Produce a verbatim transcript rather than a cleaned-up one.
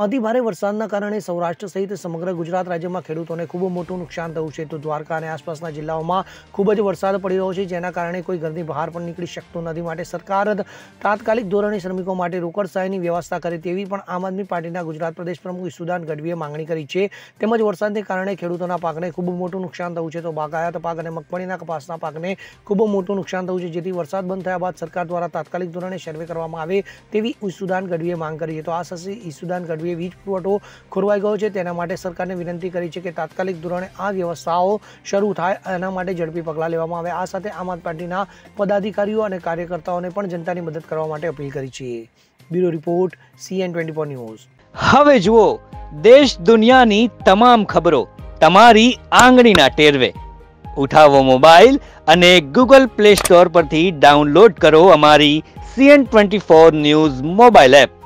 અતિભારે વરસાદના કારણે સૌરાષ્ટ્ર સહિત સમગ્ર ગુજરાત રાજ્યમાં ખેડૂતોને ખૂબ મોટું નુકસાન થયું છે. તો દ્વારકા અને આસપાસના જિલ્લાઓમાં ખૂબ જ વરસાદ પડી રહ્યો છે, જેના કારણે કોઈ ઘરની બહાર પણ નીકળી શકતું નથી. માટે સરકાર તાત્કાલિક ધોરણે શ્રમિકો માટે રોકડ સહાયની વ્યવસ્થા કરે તેવી પણ આમ આદમી પાર્ટીના ગુજરાત પ્રદેશ પ્રમુખ ઈસુદાન ગઢવીએ માંગણી કરી છે. તેમજ વરસાદને કારણે ખેડૂતોના પાકને ખૂબ મોટું નુકસાન થયું છે. તો બાગાયત પાક અને મગફળીના કપાસના પાકને ખૂબ મોટું નુકસાન થયું છે, જેથી વરસાદ બંધ થયા બાદ સરકાર દ્વારા તાત્કાલિક ધોરણે સર્વે કરવામાં આવે તેવી ઈસુદાન ગઢવીએ માંગ કરી છે. તો આ સાથે ઈસુદાન ગઢવીએ વીજ પુરવઠો ખોરવાઈ ગયો છે, તેના માટે સરકારને વિનંતી કરી છે કે તાત્કાલિક ધોરણે આ વ્યવસ્થાઓ શરૂ થાય, એના માટે ઝડપી પગલાં લેવામાં આવે. આ સાથે આમ આદમી પાર્ટીના પદાધિકારીઓ અને કાર્યકર્તાઓને પણ જનતાની મદદ કરવા માટે અપીલ કરી છે. Bureau report CN twenty four news. હવે જુઓ દેશ દુનિયાની તમામ ખબરો તમારી આંગળીના ટેરવે. ઉઠાવો મોબાઈલ અને ગૂગલ પ્લે સ્ટોર પરથી ડાઉનલોડ કરો અમારી CN twenty four news mobile app.